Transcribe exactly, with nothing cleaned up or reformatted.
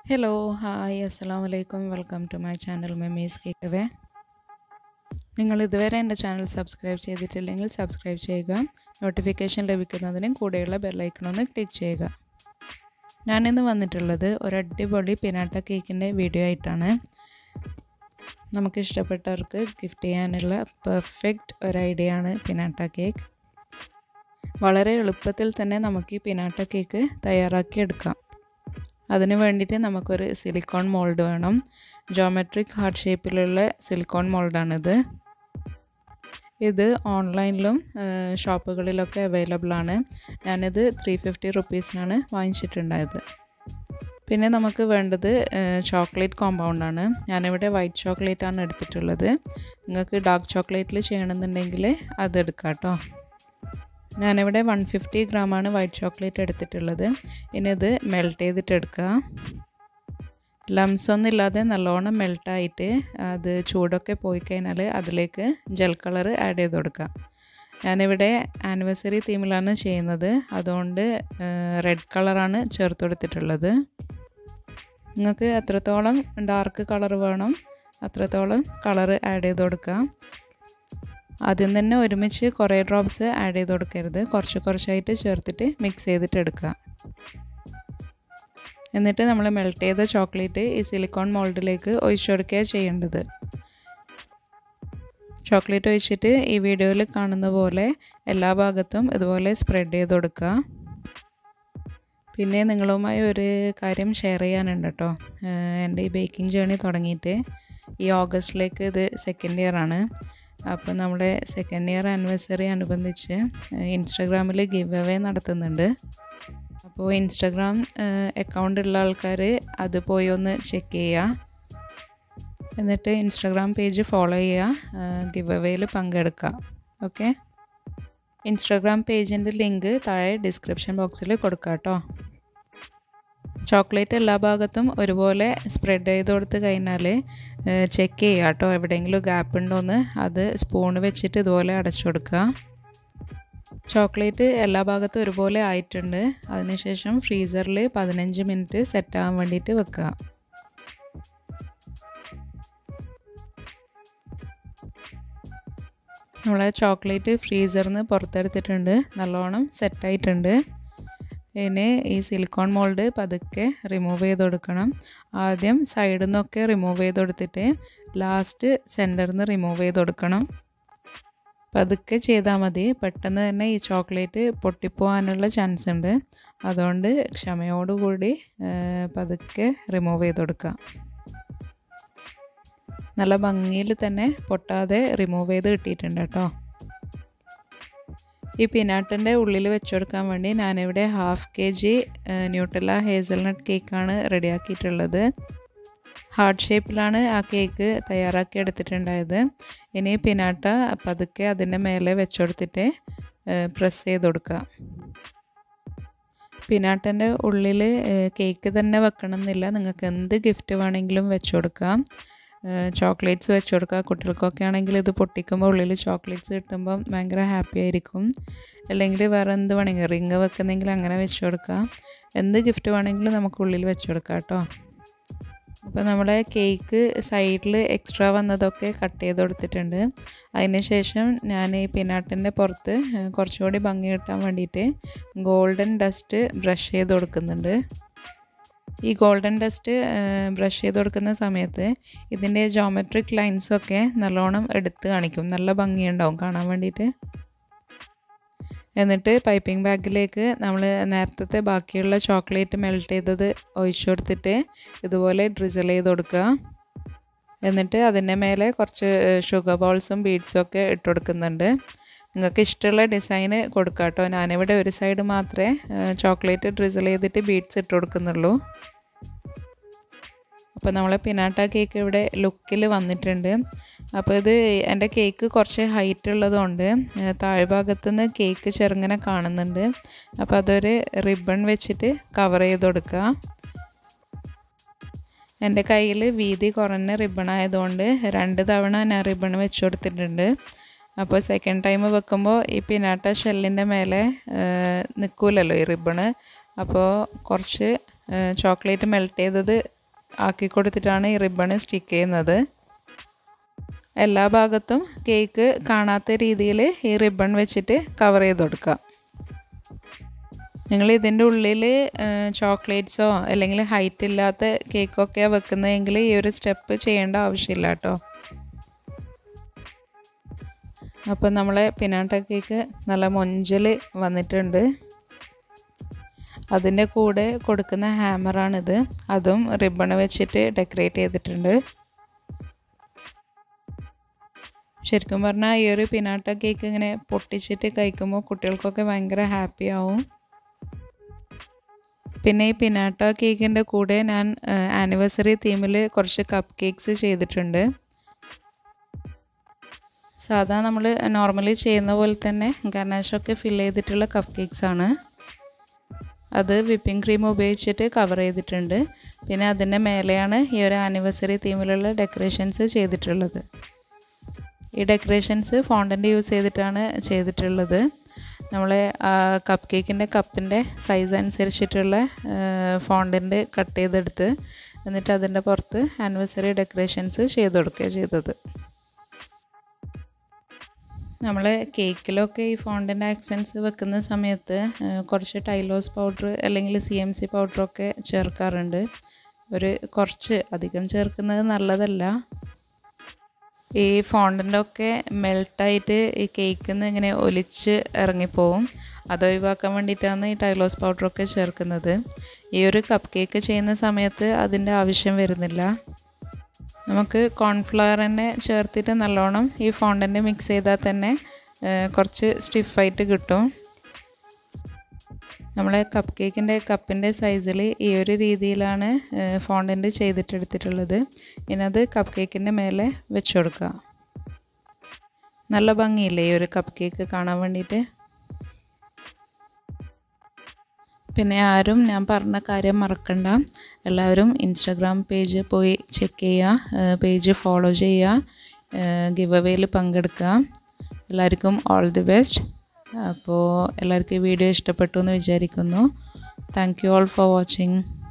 Hello, hi, assalamu alaikum. Welcome to my channel Mimi's Takeaway. നിങ്ങൾ ഇതുവരെ എൻ്റെ channel subscribe ചെയ്തിട്ടില്ലെങ്കിൽ സബ്സ്ക്രൈബ് ചെയ്യുക. നോട്ടിഫിക്കേഷൻ ലഭിക്കുന്നതിന് കൂടെയുള്ള ബെൽ ഐക്കൺ ഒന്ന് ക്ലിക്ക് ചെയ്യുക. ഞാനിന്ന് വന്നിട്ടുള്ളത് ഒരു അടിപൊളി പിനാട്ട കേക്കിൻ്റെ വീഡിയോ ആയിട്ടാണ്. നമുക്ക് ഇഷ്ടപ്പെട്ടവർക്ക് ഗിഫ്റ്റ് ചെയ്യാനുള്ള പെർഫെക്റ്റ് ഒരു ഐഡിയ ആണ് പിനാട്ട കേക്ക്. വളരെ എളുപ്പത്തിൽ തന്നെ നമുക്ക് ഈ പിനാട്ട കേക്ക് തയ്യാറാക്കി എടുക്കാം. അതിന് വേണ്ടിയിട്ട് നമുക്കൊരു സിലിക്കോൺ മോൾഡ് വേണം. ജോമെട്രിക് ഹാർട്ട് ഷേപ്പിലുള്ള സിലിക്കോൺ മോൾഡാണിത്. ഇത് ഓൺലൈനിലും ഷോപ്പുകളിലൊക്കെ അവൈലബിൾ ആണ്. ഞാനിത് ത്രീ ഫിഫ്റ്റി റുപ്പീസിനാണ് വാങ്ങിച്ചിട്ടുണ്ടായത്. പിന്നെ നമുക്ക് വേണ്ടത് ചോക്ലേറ്റ് കോമ്പൗണ്ടാണ്. ഞാനിവിടെ വൈറ്റ് ചോക്ലേറ്റാണ് എടുത്തിട്ടുള്ളത്. നിങ്ങൾക്ക് ഡാർക്ക് ചോക്ലേറ്റിൽ ചെയ്യണമെന്നുണ്ടെങ്കിൽ അതെടുക്കാം കേട്ടോ. ഞാനിവിടെ വൺ ഫിഫ്റ്റി ഗ്രാമാണ് വൈറ്റ് ചോക്ലേറ്റ് എടുത്തിട്ടുള്ളത്. ഇനി ഇത് മെൽറ്റ് ചെയ്തിട്ട് എടുക്കുക. ലംസ് ഒന്നും ഇല്ലാതെ നല്ലോണം മെൽട്ടായിട്ട് അത് ചൂടൊക്കെ പോയി കഴിഞ്ഞാൽ അതിലേക്ക് ജെൽ കളർ ആഡ് ചെയ്ത് കൊടുക്കുക. ഞാനിവിടെ ആനിവേഴ്സറി തീമിലാണ് ചെയ്യുന്നത്, അതുകൊണ്ട് റെഡ് കളറാണ് ചേർത്ത് കൊടുത്തിട്ടുള്ളത്. നിങ്ങൾക്ക് എത്രത്തോളം ഡാർക്ക് കളർ വേണം അത്രത്തോളം കളർ ആഡ് ചെയ്ത് കൊടുക്കുക. ആദ്യം തന്നെ ഒരുമിച്ച് കുറേ ഡ്രോപ്സ് ആഡ് ചെയ്ത് കൊടുക്കരുത്, കുറച്ച് കുറച്ചായിട്ട് ചേർത്തിട്ട് മിക്സ് ചെയ്തിട്ട് എടുക്കുക. എന്നിട്ട് നമ്മൾ മെൽറ്റ് ചെയ്ത ചോക്ലേറ്റ് ഈ സിലിക്കോൺ മോൾഡിലേക്ക് ഒഴിച്ചു കൊടുക്കുകയാണ് ചെയ്യേണ്ടത്. ചോക്ലേറ്റ് ഒഴിച്ചിട്ട് ഈ വീഡിയോയിൽ കാണുന്ന പോലെ എല്ലാ ഭാഗത്തും ഇതുപോലെ സ്പ്രെഡ് ചെയ്ത് കൊടുക്കുക. പിന്നെ നിങ്ങളുമായി ഒരു കാര്യം ഷെയർ ചെയ്യാനുണ്ട് കേട്ടോ. എൻ്റെ ഈ ബേക്കിംഗ് ജേർണി തുടങ്ങിയിട്ട് ഈ ഓഗസ്റ്റിലേക്ക് ഇത് സെക്കൻഡ് ഇയർ ആണ്. അപ്പോൾ നമ്മുടെ സെക്കൻഡ് ഇയർ ആനിവേഴ്സറി അനുബന്ധിച്ച് ഇൻസ്റ്റാഗ്രാമിൽ ഗിവ് അവേ നടത്തുന്നുണ്ട്. അപ്പോൾ ഇൻസ്റ്റാഗ്രാം അക്കൗണ്ട് ഉള്ള ആൾക്കാർ അത് പോയി ഒന്ന് ചെക്ക് ചെയ്യുക. എന്നിട്ട് ഇൻസ്റ്റാഗ്രാം പേജ് ഫോളോ ചെയ്യുക, ഗിവ് അവേയിൽ പങ്കെടുക്കുക. ഓക്കെ, ഇൻസ്റ്റാഗ്രാം പേജിൻ്റെ ലിങ്ക് താഴെ ഡിസ്ക്രിപ്ഷൻ ബോക്സിൽ കൊടുക്കാം കേട്ടോ. ചോക്ലേറ്റ് എല്ലാ ഭാഗത്തും ഒരുപോലെ സ്പ്രെഡ് ചെയ്ത് കൊടുത്ത് കഴിഞ്ഞാൽ ചെക്ക് ചെയ്യുക കേട്ടോ, എവിടെയെങ്കിലും ഗ്യാപ്പ് ഉണ്ടോയെന്ന്. അത് സ്പൂൺ വെച്ചിട്ട് ഇതുപോലെ അടച്ചു കൊടുക്കുക. ചോക്ലേറ്റ് എല്ലാ ഭാഗത്തും ഒരുപോലെ ആയിട്ടുണ്ട്. അതിനുശേഷം ഫ്രീസറിൽ പതിനഞ്ച് മിനിറ്റ് സെറ്റ് ആവാൻ വേണ്ടിയിട്ട് വെക്കുക. നമ്മളെ ചോക്ലേറ്റ് ഫ്രീസറിൽ നിന്ന് പുറത്തെടുത്തിട്ടുണ്ട്, നല്ലോണം സെറ്റായിട്ടുണ്ട്. ഇനി ഈ സിലിക്കോൺ മോൾഡ് പതുക്കെ റിമൂവ് ചെയ്ത് കൊടുക്കണം. ആദ്യം സൈഡിൽ നിന്നൊക്കെ റിമൂവ് ചെയ്ത് കൊടുത്തിട്ട് ലാസ്റ്റ് സെൻറ്ററിൽ നിന്ന് റിമൂവ് ചെയ്ത് കൊടുക്കണം. പതുക്കെ ചെയ്താൽ മതി, പെട്ടെന്ന് തന്നെ ഈ ചോക്ലേറ്റ് പൊട്ടിപ്പോകാനുള്ള ചാൻസ് ഉണ്ട്. അതുകൊണ്ട് ക്ഷമയോടുകൂടി പതുക്കെ റിമൂവ് ചെയ്ത് കൊടുക്കുക. നല്ല ഭംഗിയിൽ തന്നെ പൊട്ടാതെ റിമൂവ് ചെയ്ത് കിട്ടിയിട്ടുണ്ട് കേട്ടോ. ഈ പിനാട്ടിൻ്റെ ഉള്ളിൽ വെച്ച് കൊടുക്കാൻ വേണ്ടി ഞാനിവിടെ half K G Nutella hazelnut കേക്കാണ് റെഡിയാക്കിയിട്ടുള്ളത്. ഹാർട്ട് ഷേപ്പിലാണ് ആ കേക്ക് തയ്യാറാക്കി എടുത്തിട്ടുണ്ടായത്. ഇനി പിനാട്ട പതുക്കെ അതിൻ്റെ മേലെ വെച്ച് കൊടുത്തിട്ട് പ്രസ് ചെയ്ത് കൊടുക്കുക. പിനാട്ടൻ്റെ ഉള്ളിൽ കേക്ക് തന്നെ വെക്കണം എന്നില്ല, നിങ്ങൾക്ക് എന്ത് ഗിഫ്റ്റ് വേണമെങ്കിലും വെച്ച് കൊടുക്കാം. ചോക്ലേറ്റ്സ് വെച്ച് കൊടുക്കുക. കുട്ടികൾക്കൊക്കെ ആണെങ്കിൽ ഇത് പൊട്ടിക്കുമ്പോൾ ഉള്ളിൽ ചോക്ലേറ്റ്സ് കിട്ടുമ്പം ഭയങ്കര ഹാപ്പി ആയിരിക്കും. അല്ലെങ്കിൽ വേറെ എന്ത് വേണമെങ്കിൽ റിങ് വെക്കുന്നെങ്കിൽ അങ്ങനെ വെച്ച് കൊടുക്കുക. എന്ത് ഗിഫ്റ്റ് വേണമെങ്കിലും നമുക്ക് ഉള്ളിൽ വെച്ച് കൊടുക്കാം കേട്ടോ. അപ്പോൾ നമ്മുടെ കേക്ക് സൈഡിൽ എക്സ്ട്രാ വന്നതൊക്കെ കട്ട് ചെയ്ത് കൊടുത്തിട്ടുണ്ട്. അതിന് ശേഷം ഞാൻ ഈ പിനാട്ടിൻ്റെ പുറത്ത് കുറച്ചുകൂടി ഭംഗി കിട്ടാൻ വേണ്ടിയിട്ട് ഗോൾഡൻ ഡസ്റ്റ് ബ്രഷ് ചെയ്ത് കൊടുക്കുന്നുണ്ട്. ഈ ഗോൾഡൻ ഡസ്റ്റ് ബ്രഷ് ചെയ്ത് കൊടുക്കുന്ന സമയത്ത് ഇതിൻ്റെ ജോമെട്രിക് ലൈൻസൊക്കെ നല്ലോണം എടുത്ത് കാണിക്കും, നല്ല ഭംഗിയുണ്ടാവും കാണാൻ വേണ്ടിയിട്ട്. എന്നിട്ട് പൈപ്പിംഗ് ബാഗിലേക്ക് നമ്മൾ നേരത്തെ ബാക്കിയുള്ള ചോക്ലേറ്റ് മെൽറ്റ് ചെയ്തത് ഒഴിച്ചു കൊടുത്തിട്ട് ഇതുപോലെ ഡ്രിസിൽ ചെയ്ത് കൊടുക്കുക. എന്നിട്ട് അതിൻ്റെ മേലെ കുറച്ച് ഷുഗർ ബോൾസും ബീഡ്സും ഒക്കെ ഇട്ട് കൊടുക്കുന്നുണ്ട്. നിങ്ങൾക്ക് ഇഷ്ടമുള്ള ഡിസൈന് കൊടുക്കാം കേട്ടോ. ഞാനിവിടെ ഒരു സൈഡ് മാത്രമേ ചോക്ലേറ്റ് ഡ്രിസിൽ ചെയ്തിട്ട് ബീഡ്സ് ഇട്ട് കൊടുക്കുന്നുള്ളൂ. അപ്പോൾ നമ്മളെ പിനാട്ട കേക്ക് ഇവിടെ ലുക്കിൽ വന്നിട്ടുണ്ട്. അപ്പോൾ ഇത് എൻ്റെ കേക്ക് കുറച്ച് ഹൈറ്റ് ഉള്ളതുകൊണ്ട് താഴ്ഭാഗത്തു നിന്ന് കേക്ക് ചെറുങ്ങനെ കാണുന്നുണ്ട്. അപ്പോൾ അതൊരു റിബൺ വെച്ചിട്ട് കവർ ചെയ്ത് കൊടുക്കുക. എൻ്റെ കയ്യിൽ വീതി കുറഞ്ഞ റിബൺ ആയതുകൊണ്ട് രണ്ട് തവണ ഞാൻ റിബൺ വെച്ച് കൊടുത്തിട്ടുണ്ട്. അപ്പോൾ സെക്കൻഡ് ടൈം വെക്കുമ്പോൾ ഈ പിനാട്ട ഷെല്ലിൻ്റെ മേലെ നിൽക്കില്ലല്ലോ ഈ റിബണ്. അപ്പോൾ കുറച്ച് ചോക്ലേറ്റ് മെൽറ്റ് ചെയ്തത് ആക്കി കൊടുത്തിട്ടാണ് ഈ റിബൺ സ്റ്റിക്ക് ചെയ്യുന്നത്. എല്ലാ ഭാഗത്തും കേക്ക് കാണാത്ത രീതിയിൽ ഈ റിബൺ വെച്ചിട്ട് കവർ ചെയ്ത് കൊടുക്കുക. നിങ്ങൾ ഇതിൻ്റെ ഉള്ളിൽ ചോക്ലേറ്റ്സോ അല്ലെങ്കിൽ ഹൈറ്റ് ഇല്ലാത്ത കേക്കൊക്കെയാണ് വെക്കുന്നതെങ്കിൽ ഈ ഒരു സ്റ്റെപ്പ് ചെയ്യേണ്ട ആവശ്യമില്ല കേട്ടോ. അപ്പോൾ നമ്മളെ പിനാട്ട കേക്ക് നല്ല മൊഞ്ചൽ വന്നിട്ടുണ്ട്. അതിൻ്റെ കൂടെ കൊടുക്കുന്ന ഹാമറാണിത്. അതും റിബൺ വെച്ചിട്ട് ഡെക്കറേറ്റ് ചെയ്തിട്ടുണ്ട്. ശരിക്കും പറഞ്ഞാൽ ഈ ഒരു പിനാട്ട കേക്ക് ഇങ്ങനെ പൊട്ടിച്ചിട്ട് കഴിക്കുമ്പോൾ കുട്ടികൾക്കൊക്കെ ഭയങ്കര ഹാപ്പി ആവും. പിന്നെ ഈ പിനാട്ട കേക്കിൻ്റെ കൂടെ ഞാൻ ആനിവേഴ്സറി തീമിൽ കുറച്ച് കപ്പ് കേക്ക്സ് ചെയ്തിട്ടുണ്ട്. സാധാ നമ്മൾ നോർമലി ചെയ്യുന്ന പോലെ തന്നെ ഗനാഷൊക്കെ ഫിൽ ചെയ്തിട്ടുള്ള കപ്പ് കേക്ക്സ് ആണ്. അത് വിപ്പിംഗ് ക്രീം ഉപയോഗിച്ചിട്ട് കവർ ചെയ്തിട്ടുണ്ട്. പിന്നെ അതിൻ്റെ മേലെയാണ് ഈ ഒരു ആനിവേഴ്സറി തീമിലുള്ള ഡെക്കറേഷൻസ് ചെയ്തിട്ടുള്ളത്. ഈ ഡെക്കറേഷൻസ് ഫോണ്ടൻ്റ് യൂസ് ചെയ്തിട്ടാണ് ചെയ്തിട്ടുള്ളത്. നമ്മൾ കപ്പ് കേക്കിൻ്റെ കപ്പിൻ്റെ സൈസ് അനുസരിച്ചിട്ടുള്ള ഫോണ്ടൻ്റ് കട്ട് ചെയ്തെടുത്ത് എന്നിട്ട് അതിൻ്റെ പുറത്ത് ആനിവേഴ്സറി ഡെക്കറേഷൻസ് ചെയ്ത് കൊടുക്കുക ചെയ്തത്. നമ്മൾ കേക്കിലൊക്കെ ഈ ഫോണ്ടൻ്റ് ആക്സൻസ് വെക്കുന്ന സമയത്ത് കുറച്ച് ടൈലോസ് പൗഡർ അല്ലെങ്കിൽ സി എം സി പൗഡറൊക്കെ ചേർക്കാറുണ്ട്. ഒരു കുറച്ച് അധികം ചേർക്കുന്നത് നല്ലതല്ല. ഈ ഫോണ്ടൻ്റൊക്കെ മെൽട്ടായിട്ട് ഈ കേക്കിൽ നിന്ന് ഇങ്ങനെ ഒലിച്ച് ഇറങ്ങിപ്പോവും. അത് ഒഴിവാക്കാൻ വേണ്ടിയിട്ടാണ് ഈ ടൈലോസ് പൗഡറൊക്കെ ചേർക്കുന്നത്. ഈ ഒരു കപ്പ് കേക്ക് ചെയ്യുന്ന സമയത്ത് അതിൻ്റെ ആവശ്യം വരുന്നില്ല. നമുക്ക് കോൺഫ്ലവർ തന്നെ ചേർത്തിട്ട് നല്ലോണം ഈ ഫോണ്ടൻ്റ് മിക്സ് ചെയ്താൽ തന്നെ കുറച്ച് സ്റ്റിഫായിട്ട് കിട്ടും. നമ്മളെ കപ്പ് കേക്കിൻ്റെ കപ്പിൻ്റെ സൈസിൽ ഈ ഒരു രീതിയിലാണ് ഫോണ്ടൻ്റ് ചെയ്തിട്ടെടുത്തിട്ടുള്ളത്. ഇനി അത് കപ്പ് കേക്കിൻ്റെ മേലെ വെച്ച് കൊടുക്കുക. നല്ല ഭംഗിയില്ലേ ഈ ഒരു കപ്പ് കേക്ക് കാണാൻ വേണ്ടിയിട്ട്. പിന്നെ ആരും ഞാൻ പറഞ്ഞ കാര്യം മറക്കണ്ട, എല്ലാവരും ഇൻസ്റ്റാഗ്രാം പേജ് പോയി ചെക്ക് ചെയ്യുക, പേജ് ഫോളോ ചെയ്യുക, ഗിവ് അവേയിൽ പങ്കെടുക്കുക. എല്ലാവർക്കും ഓൾ ദി ബെസ്റ്റ്. അപ്പോൾ എല്ലാവർക്കും ഈ വീഡിയോ ഇഷ്ടപ്പെട്ടു എന്ന് വിചാരിക്കുന്നു. Thank you all for watching.